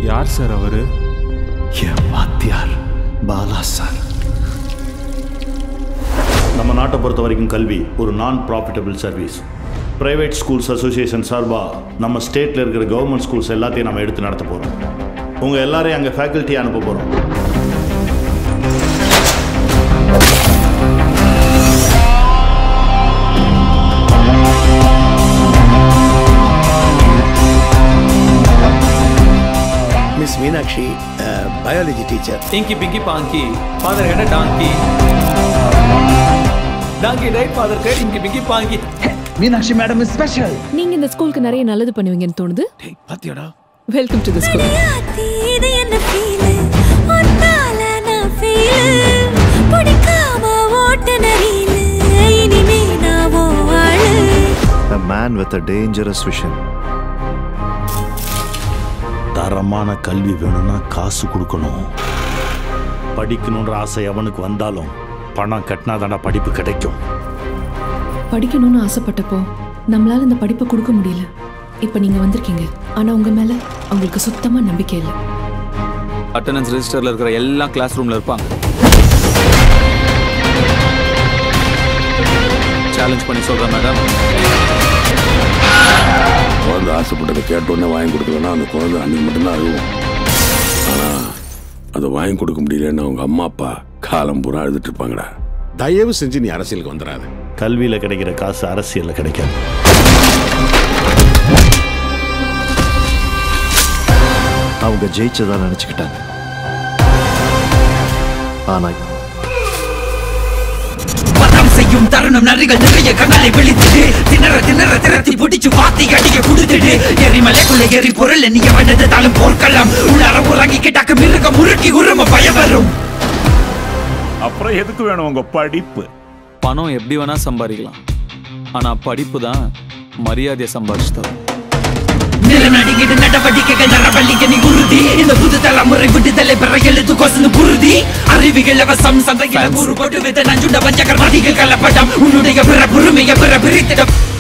யார் சார் அவரு? என் வாத்தியார் பாலா சார். நம்ம நாட்டை பொறுத்த வரைக்கும் கல்வி ஒரு non profitable service. Private schools association சார்பாக நம்ம ஸ்டேட்டில் இருக்கிற கவர்மெண்ட் ஸ்கூல்ஸ் எல்லாத்தையும் நம்ம எடுத்து நடத்த போகிறோம். உங்கள் எல்லாரையும் அங்கே ஃபேக்கல்ட்டியாக அனுப்ப போகிறோம். Miss Meenakshi, biology teacher. Inky Pinky Panky, father had a donkey. Donkey died, father cried, Inky Pinky Panky. Meenakshi madam is special. நீங்க இந்த ஸ்கூலுக்கு நிறைய நல்லது பண்ணுவீங்கன்னு தோணுது. டேய் பாத்தியாடா? Welcome to the school. இது என்ன ஃபீல்? ஒன்னால நான் ஃபீல். புடிக்காம ஓட்டனரில இனிமே நான் வாழு. A man with a dangerous vision. தரமான கல்வி வேணும்னா காசு கொடுக்கணும். படிக்கணுன்ற ஆசை அவனுக்கு வந்தாலும் பணம் கட்டினாதான படிப்பு கிடைக்கும். படிக்கணும்னு ஆசைப்பட்டப்போ நம்மளால இந்த படிப்பை கொடுக்க முடியல. இப்போ நீங்க வந்திருக்கீங்க, ஆனா உங்க மேல அவங்களுக்கு சுத்தமா நம்பிக்கை இல்லை. அட்டெண்டன்ஸ் ரெஜிஸ்டர்ல இருக்கிற எல்லா கிளாஸ் ரூம்ல இருப்பாங்க. சேலஞ்ச் பண்ணி சொல்றேன் மேடம். குழந்தை ஆசைப்பட்டதை கேட்டோன்னே வாங்கி கொடுக்கலன்னா அந்த குழந்தை அன்னைக்கு மட்டும்தான் அழுவும். ஆனால் அதை வாங்கி கொடுக்க முடியலன்னு அவங்க அம்மா அப்பா காலம் பூரா அழுதுட்டு இருப்பாங்கடா. தயவு செஞ்சு நீ அரசியலுக்கு வந்துடாத. கல்வியில் கிடைக்கிற காசு அரசியலில் கிடைக்காது. அவங்க ஜெயிச்சதா நினைச்சுக்கிட்டாங்க. ஆனா செய்யும் தருணம் நரிகள் நிறைய கண்ணலை வெளித்திட்டு திணற திணற திறத்தி பிடிச்சு வாத்தி அடிக்க கொடுத்துட்டு எரிமலைக்குள்ள எரி பொருள் நீங்க வந்ததாலும் போர்க்கலாம் உள்ளார உறங்கி கிட்டாக்க மிருக முறுக்கி உரும பயம் வரும். அப்புறம் எதுக்கு வேணும் உங்க படிப்பு? பணம் எப்படி வேணா சம்பாதிக்கலாம், ஆனா படிப்பு தான் மரியாதையை சம்பாதிச்சு தரும். நிலநடுங்கிட்டு நடவடிக்கைகள் நரவழிக்க நீ உறுதி. இந்த புது தலைமுறை விடுதலை பெற எழுத்து கொசந்து புறுதி. அறிவிகள் அவசம் சந்தையில் கூறு போட்டு வித நஞ்சுண்ட வஞ்சகர் மதிகள் கலப்படம். உன்னுடைய பிற பொறுமையை பிற பிரித்திடம்.